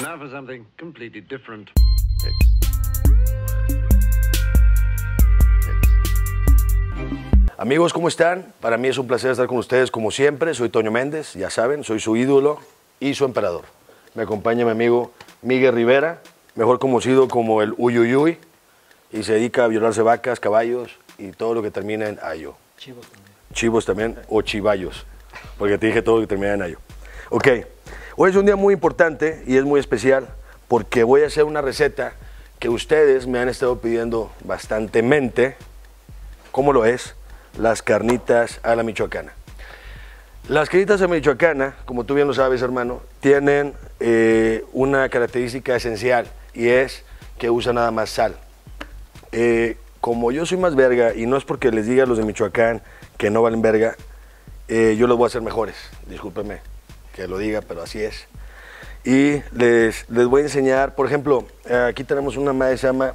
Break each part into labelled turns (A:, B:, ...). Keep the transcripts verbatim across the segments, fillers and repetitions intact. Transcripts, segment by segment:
A: Now for something completely different.
B: Amigos, ¿cómo están? Para mí es un placer estar con ustedes como siempre. Soy Toño Méndez, ya saben, soy su ídolo y su emperador. Me acompaña mi amigo Miguel Rivera, mejor conocido como el Uyuyuy, y se dedica a violarse vacas, caballos y todo lo que termina en ayo.
C: Chivos también.
B: Chivos también, o chivallos, porque te dije todo lo que termina en ayo. Ok, hoy es un día muy importante y es muy especial porque voy a hacer una receta que ustedes me han estado pidiendo bastantemente. ¿Cómo lo es? Las carnitas a la michoacana. Las carnitas a la michoacana, como tú bien lo sabes, hermano, tienen eh, una característica esencial y es que usan nada más sal. Eh, como yo soy más verga, y no es porque les diga a los de Michoacán que no valen verga, eh, yo los voy a hacer mejores. Discúlpenme que lo diga, pero así es. Y les, les voy a enseñar, por ejemplo, aquí tenemos una madre que se llama...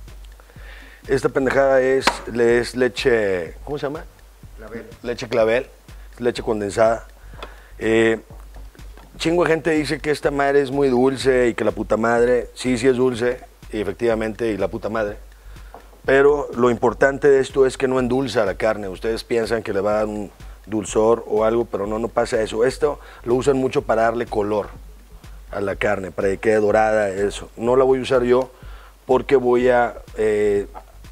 B: Esta pendejada es, es leche, ¿cómo se llama? Clavel. Leche clavel, leche condensada. Eh, chingo de gente dice que esta madre es muy dulce y que la puta madre, sí, sí es dulce, y efectivamente, y la puta madre. Pero lo importante de esto es que no endulza la carne. Ustedes piensan que le va a dar un dulzor o algo, pero no, no pasa eso. Esto lo usan mucho para darle color a la carne, para que quede dorada, eso. No la voy a usar yo porque voy a... Eh,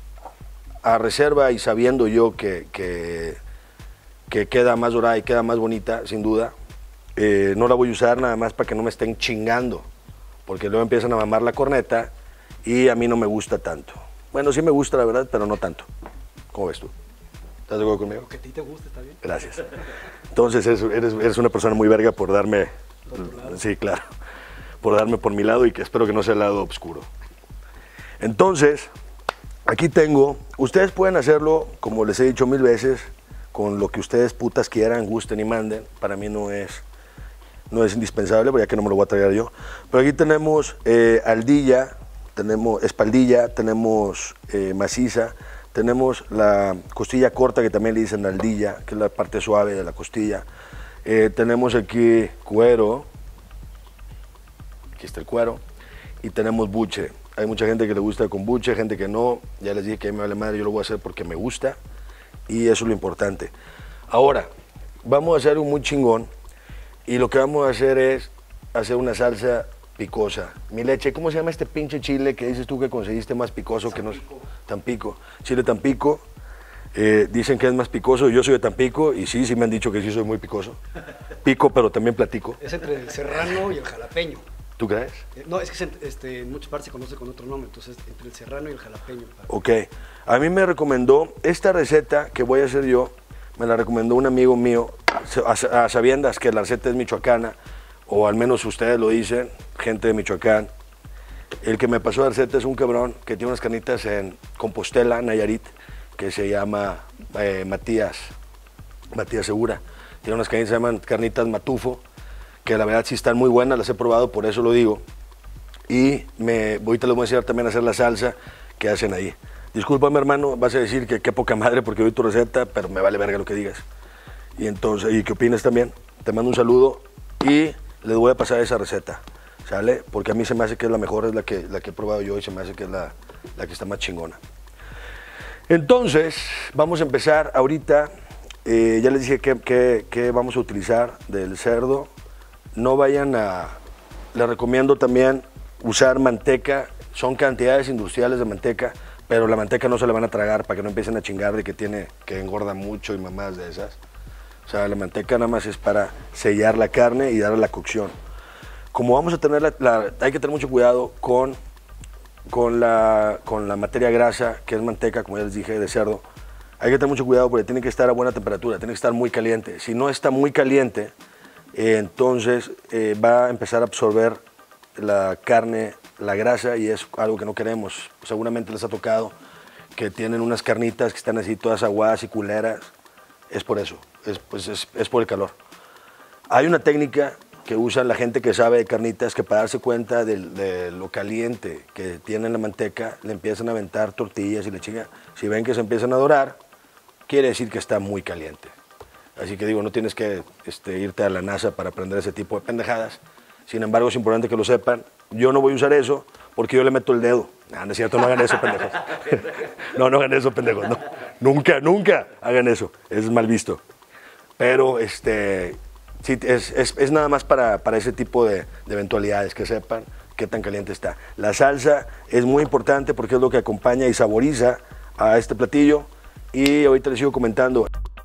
B: a reserva y sabiendo yo que, que, que queda más dorada y queda más bonita, sin duda, eh, no la voy a usar nada más para que no me estén chingando, porque luego empiezan a mamar la corneta y a mí no me gusta tanto. Bueno, sí me gusta la verdad, pero no tanto. ¿Cómo ves tú? ¿Estás de acuerdo conmigo?
C: Lo que a ti te gusta, está bien.
B: Gracias. Entonces eres, eres una persona muy verga por darme...
C: Por
B: sí, claro. Por darme por mi lado y que espero que no sea el lado oscuro. Entonces... Aquí tengo, ustedes pueden hacerlo, como les he dicho mil veces, con lo que ustedes putas quieran, gusten y manden. Para mí no es, no es indispensable, ya que no me lo voy a traer yo. Pero aquí tenemos eh, aldilla, tenemos espaldilla, tenemos eh, maciza, tenemos la costilla corta, que también le dicen aldilla, que es la parte suave de la costilla. Eh, tenemos aquí cuero, aquí está el cuero, y tenemos buche. Hay mucha gente que le gusta con buche, gente que no. Ya les dije que a mí me vale madre, yo lo voy a hacer porque me gusta. Y eso es lo importante. Ahora, vamos a hacer un muy chingón. Y lo que vamos a hacer es hacer una salsa picosa. Mi leche, ¿cómo se llama este pinche chile que dices tú que conseguiste más picoso que no? Tampico. Chile Tampico. Eh, dicen que es más picoso. Yo soy de Tampico y sí, sí me han dicho que sí soy muy picoso. Pico, pero también platico.
C: Es entre el serrano y el jalapeño.
B: ¿Tú crees?
C: Eh, no, es que se, este, en muchas partes se conoce con otro nombre, entonces entre el serrano y el jalapeño.
B: Ok, a mí me recomendó esta receta que voy a hacer yo, me la recomendó un amigo mío, a, a sabiendas que la receta es michoacana, o al menos ustedes lo dicen, gente de Michoacán. El que me pasó la receta es un cabrón que tiene unas carnitas en Compostela, Nayarit, que se llama eh, Matías, Matías Segura. Tiene unas carnitas que se llaman carnitas Matufo, que la verdad sí están muy buenas, las he probado, por eso lo digo. Y me, ahorita les voy a enseñar también a hacer la salsa que hacen ahí. Discúlpame, hermano, vas a decir que qué poca madre porque doy tu receta, pero me vale verga lo que digas. Y entonces, ¿y qué opinas también? Te mando un saludo y les voy a pasar esa receta, ¿sale? Porque a mí se me hace que es la mejor, es la que, la que he probado yo y se me hace que es la, la que está más chingona. Entonces, vamos a empezar ahorita. Eh, ya les dije que, que, que vamos a utilizar del cerdo. No vayan a, les recomiendo también usar manteca, son cantidades industriales de manteca, pero la manteca no se la van a tragar para que no empiecen a chingar de que tiene, que engorda mucho y mamadas de esas. O sea, la manteca nada más es para sellar la carne y darle la cocción. Como vamos a tener la, la hay que tener mucho cuidado con, con, la, con la materia grasa, que es manteca, como ya les dije, de cerdo. Hay que tener mucho cuidado porque tiene que estar a buena temperatura, tiene que estar muy caliente. Si no está muy caliente, Eh, entonces eh, va a empezar a absorber la carne, la grasa, y es algo que no queremos. Seguramente les ha tocado que tienen unas carnitas que están así todas aguadas y culeras. Es por eso, es, pues es, es por el calor. Hay una técnica que usa la gente que sabe de carnitas, que para darse cuenta de, de lo caliente que tiene la manteca, le empiezan a aventar tortillas y le chingan. Si ven que se empiezan a dorar, quiere decir que está muy caliente. Así que digo, no tienes que este, irte a la NASA para aprender ese tipo de pendejadas, Sin embargo, es importante que lo sepan. Yo no voy a usar eso porque yo le meto el dedo. No, no es cierto, no hagan eso, pendejos. No, no hagan eso, pendejos. No. Nunca, nunca hagan eso. Es mal visto. Pero este, sí, es, es, es nada más para, para ese tipo de, de eventualidades, que sepan qué tan caliente está. La salsa es muy importante porque es lo que acompaña y saboriza a este platillo. Y ahorita les sigo comentando.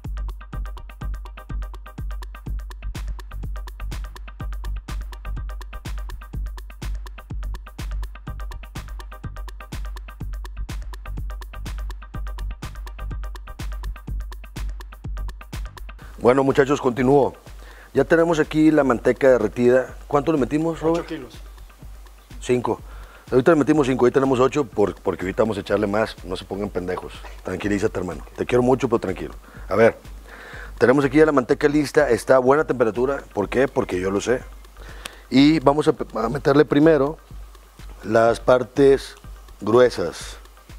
B: Bueno, muchachos, continúo. Ya tenemos aquí la manteca derretida. ¿Cuánto le metimos, Robert?
C: ocho kilos.
B: Cinco. Ahorita le metimos cinco, ahí tenemos ocho por, porque ahorita vamos a echarle más. No se pongan pendejos. Tranquilízate, hermano. Te quiero mucho, pero tranquilo. A ver, tenemos aquí ya la manteca lista. Está a buena temperatura. ¿Por qué? Porque yo lo sé. Y vamos a, a meterle primero las partes gruesas,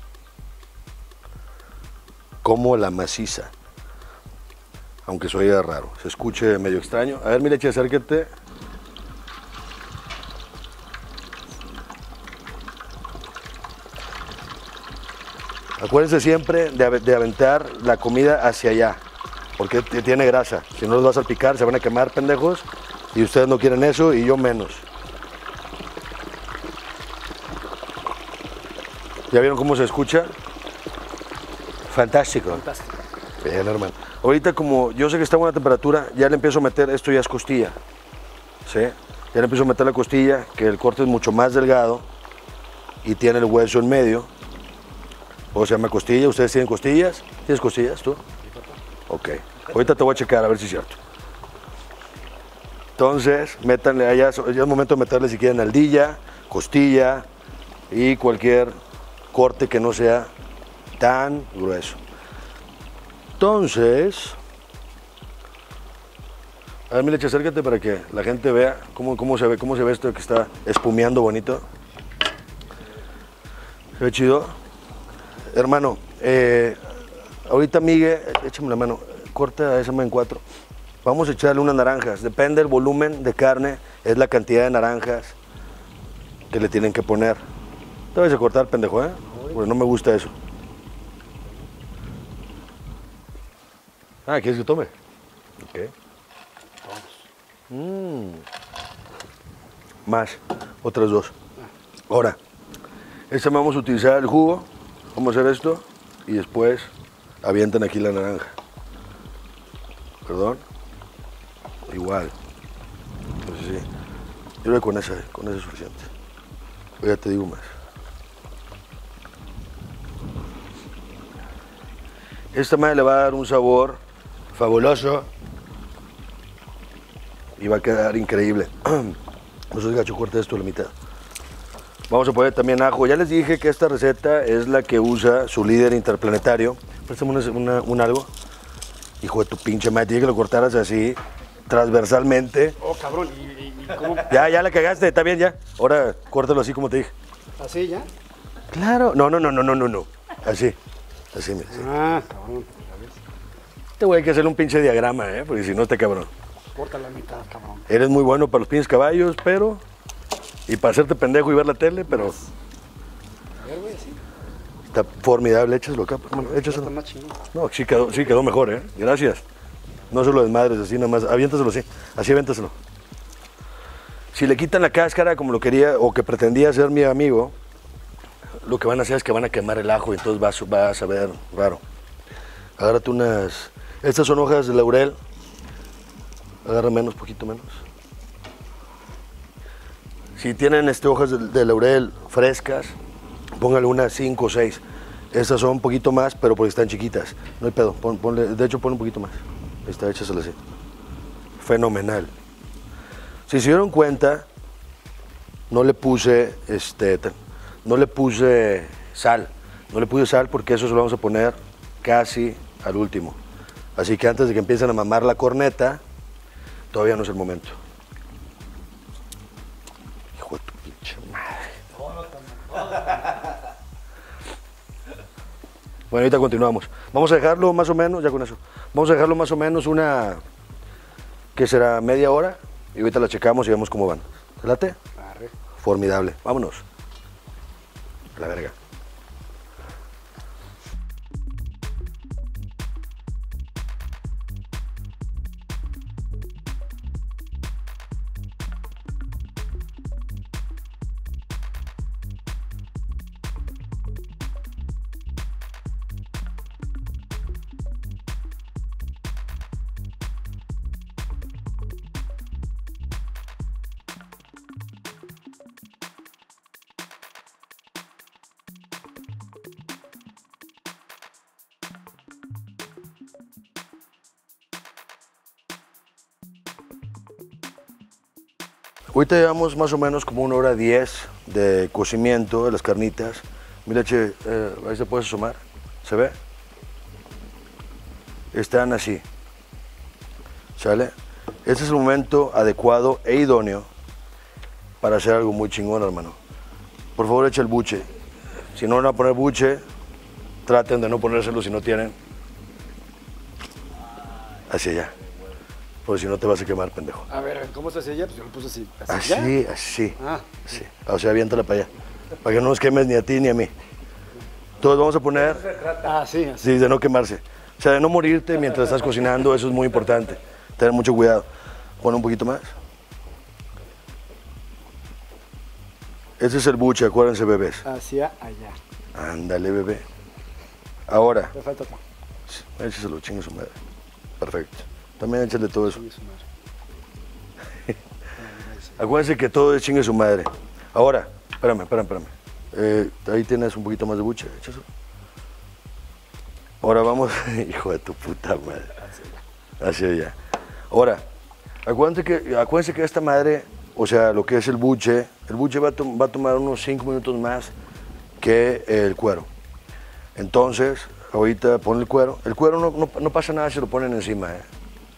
B: como la maciza. Aunque se oiga raro, se escuche medio extraño. A ver, mi leche, acérquete. Acuérdense siempre de, de aventar la comida hacia allá, porque tiene grasa. Si no los vas a salpicar, se van a quemar, pendejos. Y ustedes no quieren eso, y yo menos. ¿Ya vieron cómo se escucha? Fantástico.
C: Fantástico.
B: Bien, hermano. Ahorita, como yo sé que está a buena temperatura, ya le empiezo a meter, esto ya es costilla, ¿sí? Ya le empiezo a meter la costilla, que el corte es mucho más delgado y tiene el hueso en medio. O se llama costilla, ¿ustedes tienen costillas? ¿Tienes costillas tú? Ok. Ahorita te voy a checar a ver si es cierto. Entonces, métanle allá, ya es momento de meterle si quieren aldilla, costilla y cualquier corte que no sea tan grueso. Entonces, a ver, mi leche, acércate para que la gente vea cómo, cómo, se ve, cómo se ve esto que está espumeando bonito. ¿Se ve chido? Hermano, eh, ahorita, Miguel, échame la mano, corta esa en cuatro. Vamos a echarle unas naranjas. Depende del volumen de carne, es la cantidad de naranjas que le tienen que poner. Te vas a cortar, pendejo, ¿eh? Porque no me gusta eso. Ah, ¿quieres que tome? Ok. Mm. Más, otras dos. Ahora, esta vamos a utilizar el jugo. Vamos a hacer esto y después avientan aquí la naranja. Perdón. Igual. Entonces sí. Yo creo que con esa, con esa es suficiente. Hoy ya te digo más. Esta madre le va a dar un sabor fabuloso y va a quedar increíble. No soy gacho, corta esto a la mitad. Vamos a poner también ajo. Ya les dije que esta receta es la que usa su líder interplanetario. Préstame una, una, un algo. Hijo de tu pinche madre, dije que lo cortaras así, transversalmente.
C: Oh, cabrón, ¿y, y, y cómo?
B: Ya, ya la cagaste, está bien ya. Ahora córtalo así como te dije.
C: ¿Así ya?
B: Claro. No, no, no, no, no, no, no. Así. Así, mira. Así.
C: Ah, cabrón.
B: Este güey hay que hacerle un pinche diagrama, ¿eh? Porque si no, este cabrón.
C: Corta la mitad, cabrón.
B: Eres muy bueno para los pinches caballos, pero... Y para hacerte pendejo y ver la tele, pero...
C: A ver, güey, así.
B: Está formidable, échaselo acá, hermano, échaselo.
C: Está más chingón.
B: No, sí quedó, sí quedó mejor, ¿eh? Gracias. No se lo desmadres así nomás, aviéntaselo así, así aviéntaselo. Si le quitan la cáscara como lo quería o que pretendía hacer mi amigo, lo que van a hacer es que van a quemar el ajo y entonces va, a- va a saber raro. Agárrate unas... Estas son hojas de laurel. Agarra menos, poquito menos. Si tienen este, hojas de, de laurel frescas, póngale unas cinco o seis. Estas son un poquito más, pero porque están chiquitas. No hay pedo, pon- ponle, de hecho ponle un poquito más. Ahí está, échasela así. Fenomenal. Si se dieron cuenta, no le puse, este, te- no le puse sal. No le puse sal porque eso se lo vamos a poner casi al último. Así que antes de que empiecen a mamar la corneta, todavía no es el momento. Hijo de tu pinche madre. Bueno, ahorita continuamos. Vamos a dejarlo más o menos, ya con eso. Vamos a dejarlo más o menos una, que será media hora, y ahorita la checamos y vemos cómo van. ¿Te late?
C: Arre.
B: Formidable. Vámonos. A la verga. Ahorita llevamos más o menos como una hora diez de cocimiento de las carnitas. Mira, che, eh, ahí se puede asomar. ¿Se ve? Están así. ¿Sale? Este es el momento adecuado e idóneo para hacer algo muy chingón, hermano. Por favor, echa el buche. Si no van a poner buche, traten de no ponérselo si no tienen. Hacia allá. Porque si no te vas a quemar, pendejo.
C: A ver, ¿cómo se hace allá? Pues yo lo puse así.
B: Así,
C: allá?
B: así.
C: Ah.
B: Sí. O sea, aviéntala para allá. Para que no nos quemes ni a ti ni a mí. Entonces vamos a poner,
C: Ah, sí, así.
B: sí, de no quemarse. O sea, de no morirte mientras estás cocinando, eso es muy importante. Tener mucho cuidado. Pon un poquito más. Este es el buche, acuérdense, bebés.
C: Hacia allá.
B: Ándale, bebé. Ahora,
C: Me falta todo.
B: écheselo, chingue su madre. Perfecto. También échale todo eso.
C: Chingue su madre.
B: Acuérdense que todo es chingue su madre. Ahora, espérame, espérame, espérame. Eh, ahí tienes un poquito más de buche, échaselo. Ahora vamos, hijo de tu puta madre. Hacia allá. Ahora, acuérdense que, acuérdense que esta madre, o sea, lo que es el buche, el buche va a, to- va a tomar unos cinco minutos más que el cuero. Entonces, ahorita pon el cuero. El cuero no, no, no pasa nada si lo ponen encima, ¿eh?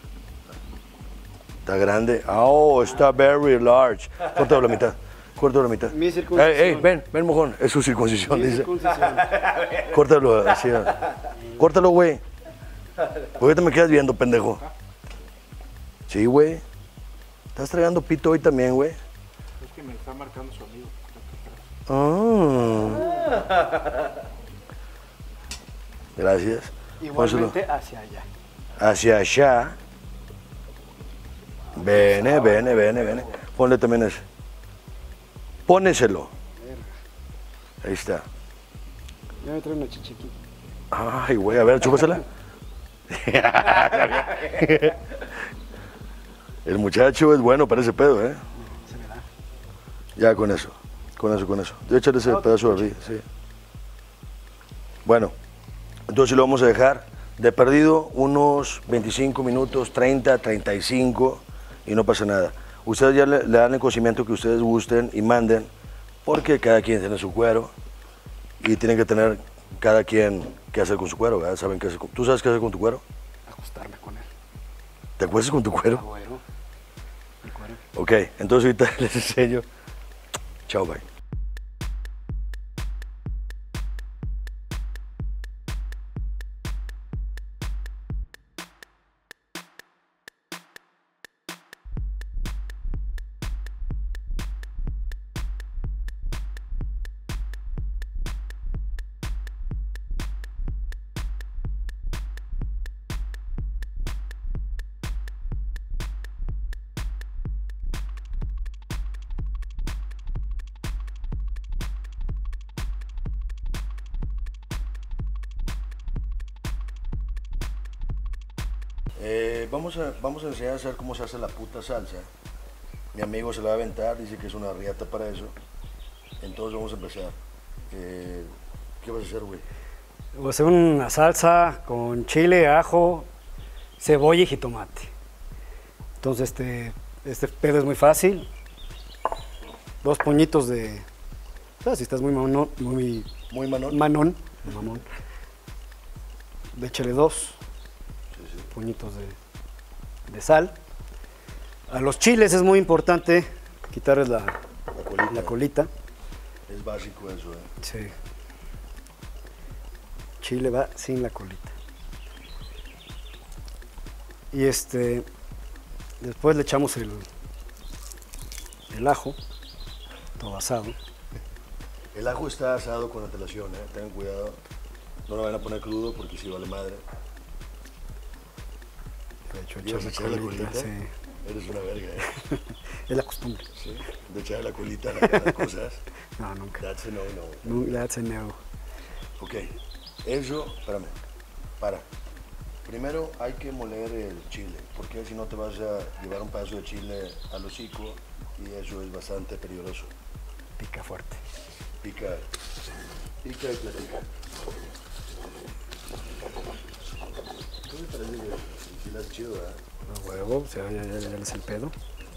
B: Está grande. Oh, está very large. Córtalo la mitad. Córtalo la mitad.
C: Mi circuncisión.
B: Ey, ey, ven, ven, mojón. Es su circuncisión,
C: Mi
B: dice.
C: circuncisión.
B: Córtalo así. Córtalo, güey. ¿Por qué te me quedas viendo, pendejo? Sí, güey. ¿Estás tragando pito hoy también, güey?
D: Es que me está marcando su amigo.
B: Ah. Gracias.
C: Igualmente hacia allá.
B: Hacia allá. Vene, vene, vene, vene. Ponle también ese. Póneselo. Ahí está.
C: Ya me trae una chichiqui.
B: Ay, güey, a ver, chúpasela. El muchacho es bueno para ese pedo, ¿eh?
C: Se me da.
B: Ya con eso, con eso, con eso. Yo echarle ese pedazo de arriba, sí. Bueno, entonces lo vamos a dejar de perdido unos veinticinco minutos, treinta, treinta y cinco y no pasa nada. Ustedes ya le, le dan el cocimiento que ustedes gusten y manden, porque cada quien tiene su cuero y tienen que tener cada quien qué hacer con su cuero, ¿verdad? ¿Saben qué hacer con- ¿Tú sabes qué hacer con tu cuero?
C: Acostarme con él.
B: ¿Te acuestas con tu cuero?
C: Agüero. El cuero.
B: Ok, entonces ahorita les enseño. Chao, bye. Eh, vamos, a, vamos a enseñar a hacer cómo se hace la puta salsa. Mi amigo se la va a aventar, dice que es una riata para eso. Entonces vamos a empezar. Eh, ¿Qué vas a hacer, güey?
C: Voy a hacer una salsa con chile, ajo, cebolla y jitomate. Entonces este, este pedo es muy fácil. Dos puñitos de... O sea, si estás muy manón, muy
B: Muy manón.
C: manón, mamón, échale dos puñitos de, de sal. A los chiles es muy importante quitarles la,
B: La colita.
C: la colita.
B: Es básico eso, ¿eh?
C: Sí. Chile va sin la colita. Y este, después le echamos el, el ajo, todo asado.
B: El ajo está asado con antelación, ¿eh? Tengan cuidado. No lo van a poner crudo porque si vale madre.
C: De hecho,
B: ¿Ibas a
C: echarle
B: echarle
C: colita,
B: colita?
C: sí.
B: Eres una verga, ¿eh?
C: Es la costumbre.
B: Sí. De echarle la colita a la- a las cosas.
C: No, nunca.
B: That's a no, no.
C: No, that's a no.
B: Ok, eso, espérame, para. Primero hay que moler el chile, porque si no te vas a llevar un pedazo de chile al hocico y eso es bastante peligroso.
C: Pica fuerte.
B: Pica, pica y platica. ¿Qué me parece que el chile es chido, verdad?
C: A huevo, o sea, ya, ya, ya les el pedo.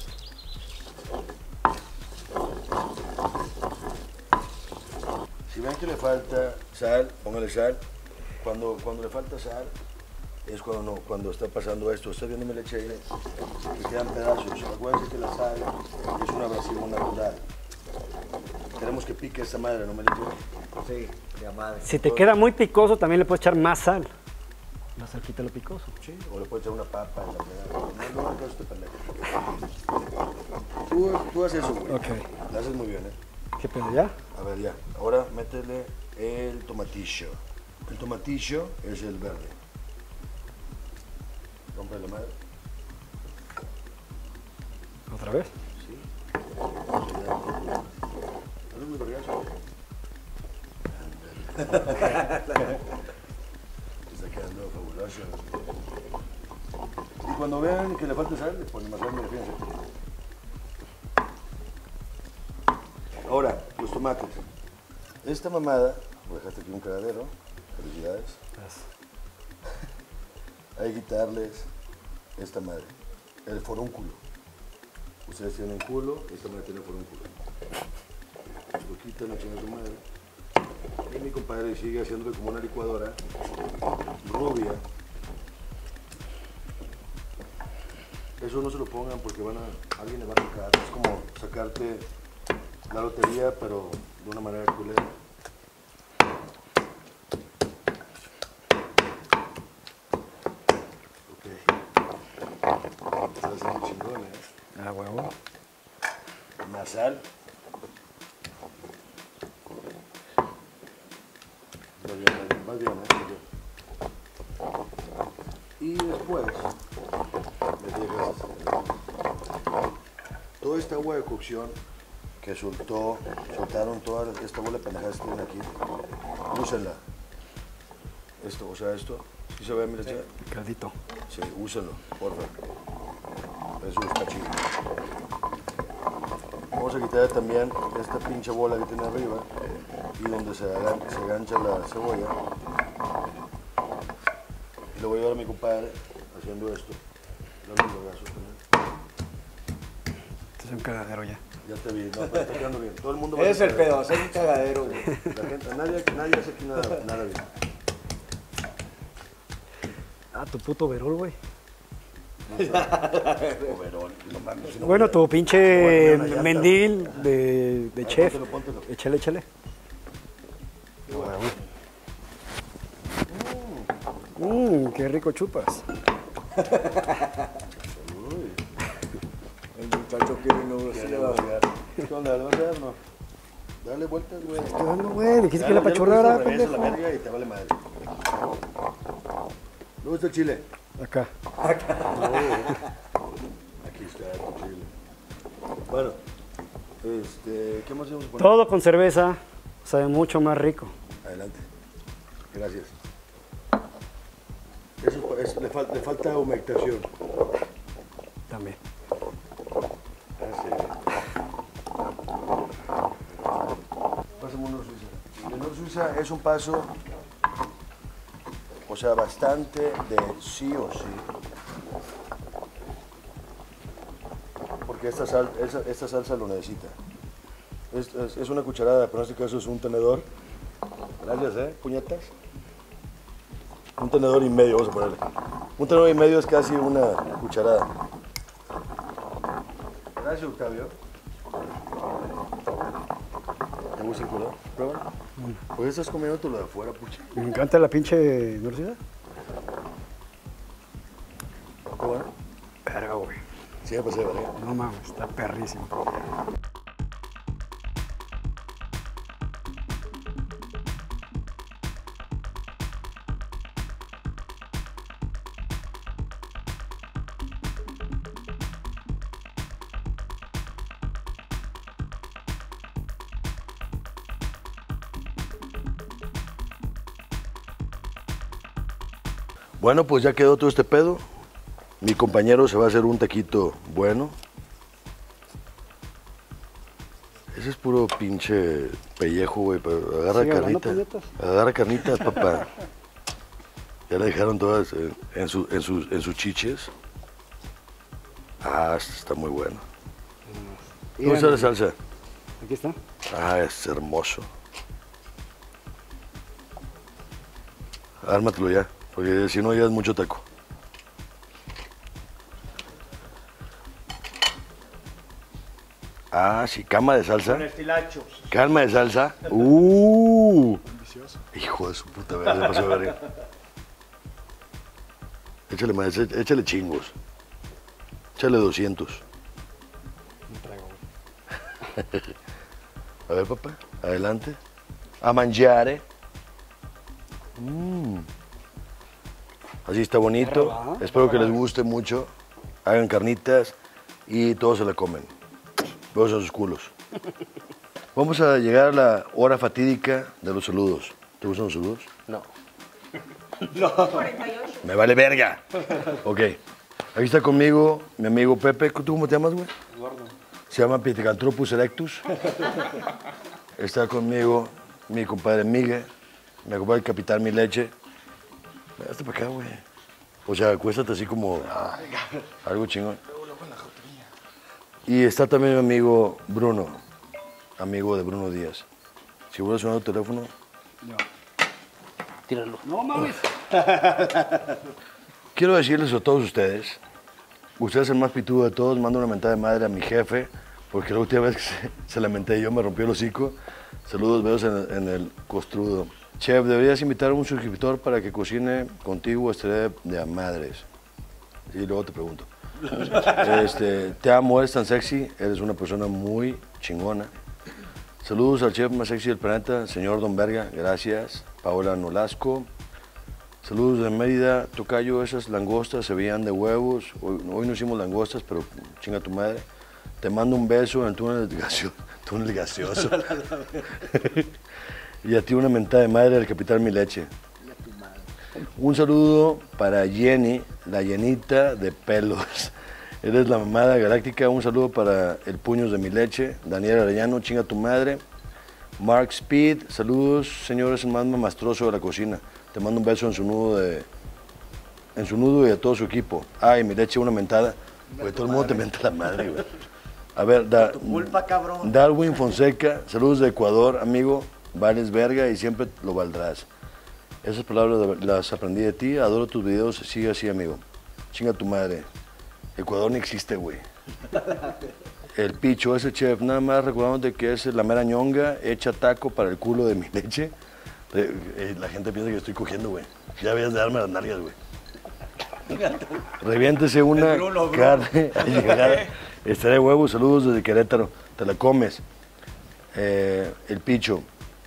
B: Si ven que le falta sal, póngale sal. Cuando, cuando le falta sal, es cuando, no, cuando está pasando esto. Está viendo mi leche ahí, que quedan pedazos. Acuérdense que la sal es un abrasivo natural. Queremos que pique esta madre, ¿no me leche?
E: Sí, de madre.
C: Si te queda muy picoso, también le puedes echar más sal. La sal quita lo picoso.
B: Sí, o le puedes echar una papa en la fregada. No, no, no, este pendejo. Tú, tú haces eso, güey.
C: Ok.
B: Lo haces muy bien, ¿eh?
C: ¿Qué pedo ya?
B: A ver, ya. Ahora métele el tomatillo. El tomatillo es el verde. Rompe la madre.
C: ¿Otra vez?
B: Sí. ¿No es muy vergazo? Está quedando fabuloso. Y cuando vean que le falta sal, le ponen más sal, mira, fíjense. Ahora, los tomates. Esta mamada, voy a dejarte aquí un cagadero. Felicidades. Hay que quitarles esta madre, el forúnculo. Ustedes tienen culo, esta madre tiene forúnculo. Lo quitan, la chingan su madre. Y mi compadre sigue haciéndole como una licuadora rubia. Eso no se lo pongan porque van a, alguien le va a tocar. Es como sacarte la lotería, pero de una manera culera. Está haciendo chingón, ¿eh?
C: Ah, huevo.
B: Más sal. Más bien, más bien, más bien, ¿eh? Y después le dejas toda esta agua de cocción que soltó, soltaron toda esta bola de pendejadas que tienen aquí. Úsenla. Esto, o sea, esto. ¿Sí se ve, mira, chica?
C: Picadito.
B: Sí, úsenlo, porfa. Eso está chido. Vamos a quitar también esta pinche bola que tiene arriba y donde se, agan, se agancha la cebolla. Y le voy a llevar a mi compadre haciendo esto. Dame un vergazo también.
C: Este es un cagadero ya.
B: Ya te vi, no, pero está quedando bien. Todo el mundo va a
E: Es el
B: hacer-
E: pedo, hacer un cagadero, güey.
B: La gente, nadie, nadie hace aquí nada, nada bien.
C: Ah, tu puto verol, güey.
B: Overol, no mames, no
C: Bueno,
B: voy a-
C: tu pinche
B: voy a poner una llanta.
C: mendil de, de
B: Ay,
C: chef.
B: póntelo, póntelo.
C: Échale, échale. Mmm, qué rico chupas.
E: El muchacho quiere no
B: Ya
E: se
B: le
E: le
B: voy
E: va
B: a pegar. ¿Qué onda? ¿Le vas a dar, no? Dale vueltas, güey.
C: Estoy dando, güey. Dijiste
B: Ya
C: que la
B: lo- ya lo
C: pachorrara,
B: pones al revés a la
C: pendejo.
B: verga y te vale madre. ¿Dónde está el chile?
C: Acá.
B: Aquí está el chile. Bueno, este, ¿qué más vamos a poner?
C: Todo con cerveza sabe mucho más rico.
B: Adelante. Gracias. Eso es- le, fal- le falta humectación.
C: También.
B: Pásame uno Suiza. El honor Suiza es un paso, o sea, bastante de sí o sí. Porque esta, sal, esa- esta salsa lo necesita. Es, es- es una cucharada, pero en este caso es un tenedor. Gracias, ¿eh? Puñetas. Un tenedor y medio, vamos a ponerle. Un tenedor y medio es casi una cucharada. Gracias, Octavio. ¿Te gusta el color? Pruébalo. ¿Por qué estás comiendo tú lo de afuera, pucha?
C: Me encanta la pinche velocidad.
B: ¿Qué bueno?
C: Verga, güey.
B: Sí, Sí, ya pasé, ¿vale?
C: No mames, está perrísimo.
B: Bueno, pues ya quedó todo este pedo. Mi compañero se va a hacer un taquito bueno. Ese es puro pinche pellejo, güey, pero agarra
C: Sigue hablando,
B: carnitas.
C: puñetas.
B: Agarra carnitas, papá. Ya la dejaron todas en, en, su- en sus, en sus chiches. Ah, este está muy bueno. ¿Cómo está la salsa?
C: Aquí está.
B: Ah, es hermoso. Ármatelo ya, porque si no ya es mucho taco. Ah, sí, cama de salsa.
E: Con estilacho.
B: Calma de salsa. Uh. Hijo de su puta madre, se pasó de verga. Échale más, échale, échale chingos. Échale doscientos. A ver, papá, adelante. A mangiare. Mm. Así está bonito.
C: Perro, ¿ah?
B: Espero que les guste mucho. Hagan carnitas y todos se la comen. Besos a sus culos. Vamos a llegar a la hora fatídica de los saludos. ¿Te gustan los saludos?
F: No.
B: Me vale verga. Ok. Aquí está conmigo mi amigo Pepe. ¿Tú cómo te llamas, güey?
F: Eduardo.
B: Se llama Pithecanthropus erectus. Está conmigo mi compadre Miguel. Mi compadre el Capitán Mi Leche. Hazte para acá, güey. O sea, acuéstate así como algo chingón. Y está también mi amigo Bruno, amigo de Bruno Díaz. Si vuelve a sonar tu teléfono,
F: Tíralo.
C: No mames.
B: quiero decirles a todos ustedes, usted es el más pitudo de todos, mando una mentada de madre a mi jefe, porque la última vez que se, se lamenté yo me rompió el hocico. Saludos, besos en, en el costrudo. Chef, deberías invitar a un suscriptor para que cocine contigo, estaré de a madres. Y luego te pregunto. Este, te amo, eres tan sexy, eres una persona muy chingona. Saludos al chef más sexy del planeta, señor Don Verga, gracias. Paola Nolasco. Saludos de Mérida, tocayo, esas langostas se veían de huevos. Hoy, hoy no hicimos langostas, pero chinga tu madre. Te mando un beso en el túnel gaseoso. Túnel gaseoso. Y a ti una mentada de madre del Capitán Mi Leche. Un saludo para Jenny, la llenita de pelos. Eres la mamada galáctica. Un saludo para el Puños de Mi Leche. Daniel Arellano, chinga tu madre. Mark Speed, saludos, señores, el más mamastroso de la cocina. Te mando un beso en su nudo de, en su nudo y a todo su equipo. Ay, Mi Leche, una mentada. Güey, todo el mundo te menta la madre, güey. A ver, da,
E: Tu culpa, cabrón.
B: Darwin Fonseca, saludos de Ecuador, amigo. Vales verga y siempre lo valdrás. Esas palabras las aprendí de ti, adoro tus videos, sigue así, amigo. Chinga tu madre. Ecuador ni existe, güey. El Picho, ese chef, nada más recordándote que es la mera ñonga, echa taco para el culo de Mi Leche. Eh, eh, la gente piensa que estoy cogiendo, güey. Ya habías de darme las nalgas, güey. Reviéntese una
E: Bruno, Bruno.
B: carne al llegar. Estaré huevo, saludos desde Querétaro. Te la comes. Eh, el Picho.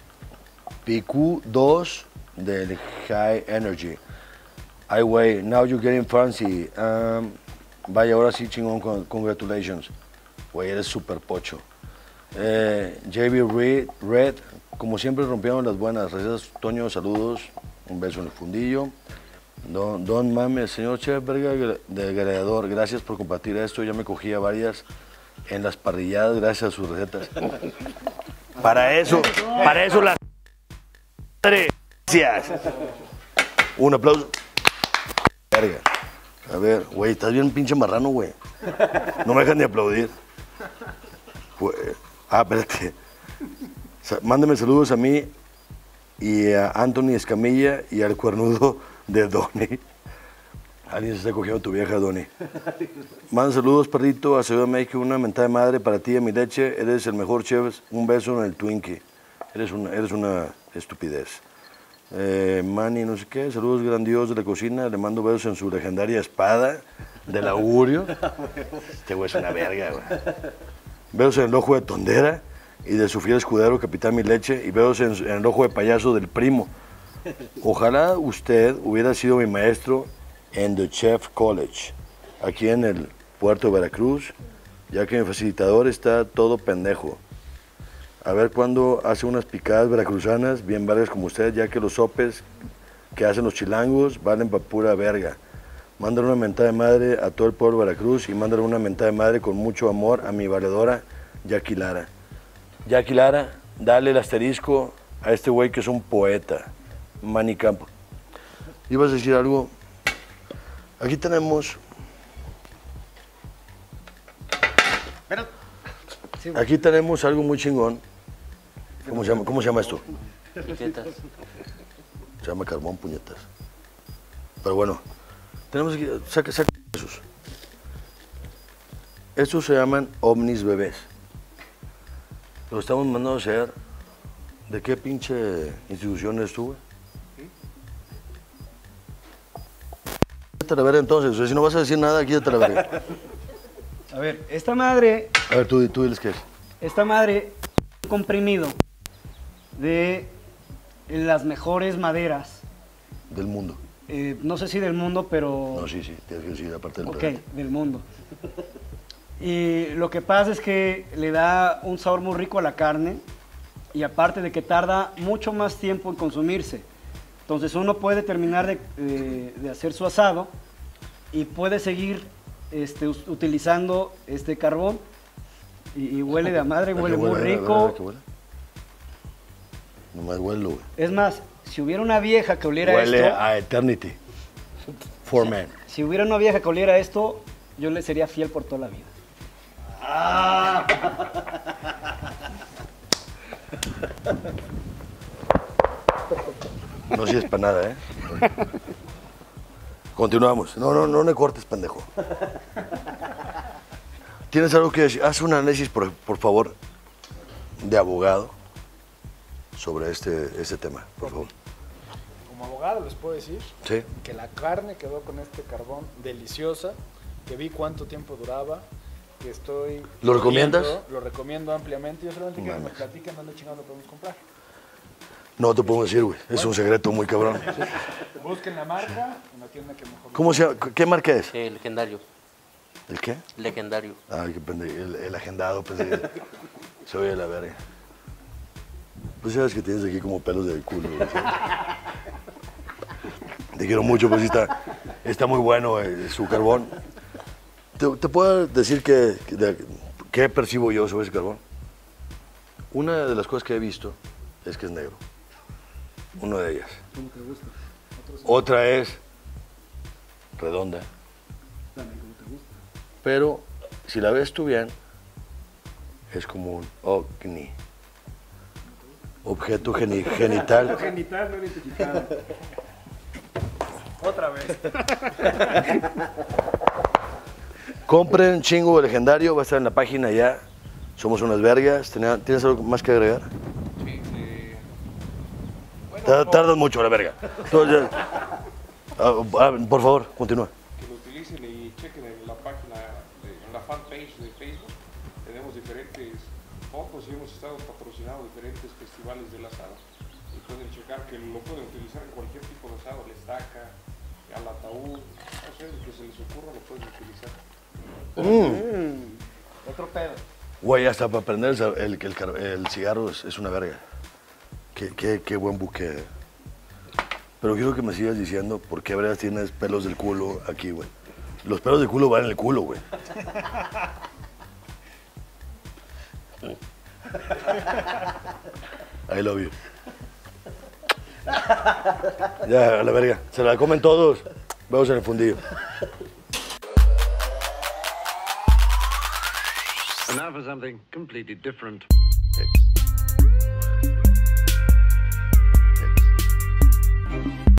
B: P Q dos del High Energy. Ay, güey, now you're getting fancy. Um, vaya, ahora sí, chingón, con- congratulations. Güey, eres súper pocho. Eh, J B Red, Red, como siempre rompieron las buenas. Gracias, Toño, saludos. Un beso en el fundillo. Don, don Mames, señor Chef Verga de Gladiador, gracias por compartir esto. Ya me cogía varias en las parrilladas gracias a sus recetas. Para eso, para eso las... Gracias. Un aplauso. Verga. A ver, güey, estás bien pinche marrano, güey. No me dejan ni aplaudir. Güey. Ah, espérate. Sa- Mándame saludos a mí y a Anthony Escamilla y al cuernudo de Donny. Alguien se está cogiendo a tu vieja, Donny. Manda saludos, perrito, a Ciudad de México, una mentada de madre para ti, a Mi Leche. Eres el mejor chef. Un beso en el Twinkie. Eres una, eres una estupidez. Eh, Manny, no sé qué. Saludos grandiosos de la cocina. Le mando besos en su legendaria espada. Del augurio. Este güey es una verga, güey. Veos en el ojo de Tondera y de su fiel escudero, Capitán Mi Leche, y veos en, en el ojo de payaso del primo. Ojalá usted hubiera sido mi maestro en The Chef College, aquí en el puerto de Veracruz, ya que mi facilitador está todo pendejo. A ver cuándo hace unas picadas veracruzanas bien vergas como usted, ya que los sopes que hacen los chilangos valen pa' pura verga. Mándale una mentada de madre a todo el pueblo de Veracruz y mándale una mentada de madre con mucho amor a mi valedora Jackie Lara. Jackie Lara, dale el asterisco a este güey que es un poeta. Manny Campo. ¿Ibas a decir algo? Aquí tenemos... Aquí tenemos algo muy chingón. ¿Cómo se llama, cómo se llama esto?
F: Etiquetas.
B: Se llama carbón, puñetas. Pero bueno, tenemos aquí, saca, saca esos. Estos se llaman ovnis bebés. Los estamos mandando a hacer. ¿De qué pinche institución estuve? Quítate la verga entonces, o sea, si no vas a decir nada, quítate la verga.
C: A ver, esta madre,
B: A ver, tú, tú diles qué es.
C: esta madre, un comprimido de las mejores maderas,
B: Del mundo.
C: eh, no sé si del mundo, pero...
B: No, sí, sí, tienes que decir aparte del
C: Ok,
B: regalo.
C: del mundo. Y lo que pasa es que le da un sabor muy rico a la carne y aparte de que tarda mucho más tiempo en consumirse. Entonces uno puede terminar de, de- de hacer su asado y puede seguir este, us- utilizando este carbón y, y huele de a madre,
B: ¿A qué
C: huele muy
B: huele? A ver, a ver,
C: rico.
B: ¿a qué huele? Nomás huele, güey.
C: Es más, si hubiera una vieja que oliera
B: Huele
C: esto,
B: a Eternity. For man.
C: si hubiera una vieja que oliera esto, yo le sería fiel por toda la vida.
B: No sirves para nada, ¿eh? Continuamos. No, no, no me cortes, pendejo. ¿Tienes algo que decir? Haz un análisis, por, por favor, de abogado sobre este, este tema, por favor.
D: Como abogado les puedo decir
B: ¿Sí?
D: que la carne quedó con este carbón deliciosa, que vi cuánto tiempo duraba, que estoy...
B: ¿Lo recomiendas?
D: oliendo, Lo recomiendo ampliamente. Yo solamente quiero que me
B: Mames.
D: platiquen dónde chingados lo podemos comprar.
B: No te puedo decir, güey. Es un secreto muy cabrón.
D: Busquen la marca en la tienda que mejor...
B: ¿Cómo se llama? ¿Qué marca es?
F: Sí, legendario.
B: ¿El qué?
F: Legendario.
B: Ay, qué pendejo. El, el agendado, pensé que se oye la verga. Pues sabes que tienes aquí como pelos del culo, güey, ¿sabes? Te quiero mucho, pues sí está, está muy bueno eh, su carbón. ¿Te, te puedo decir que, que de- qué percibo yo sobre ese carbón? Una de las cosas que he visto es que es negro. Una de ellas.
C: ¿Cómo te gusta?
B: Otra es redonda.
C: También como te gusta.
B: Pero si la ves tú bien, es como un ovni. Objeto geni- genital.
C: Genital no identificado.
D: Otra vez.
B: Compren chingo legendario, va a estar en la página ya. Somos unas vergas. ¿Tenía- ¿Tienes algo más que agregar?
D: Sí, eh, bueno,
B: Ta-
D: no,
B: Tardas mucho, la verga. Entonces, ah, ah, por favor, continúa.
G: que lo utilicen y chequen en la página, de- en la fanpage de Facebook. Tenemos diferentes fotos y hemos estado patrocinando diferentes festivales del asado. Y pueden checar que lo pueden utilizar en cualquier tipo de asado, la estaca, al ataúd, no sé, el que se les ocurra lo pueden utilizar.
D: otro pedo.
B: Güey, hasta para prender el, el, el car- el cigarro es, es una verga. Qué, qué, qué buen buque. Pero quiero que me sigas diciendo por qué vergas tienes pelos del culo aquí, güey. Los pelos del culo van en el culo, güey. I love you. Ya, a la verga. Se la comen todos. Vamos en el fundillo.
A: And now for something completely different.
B: Okay.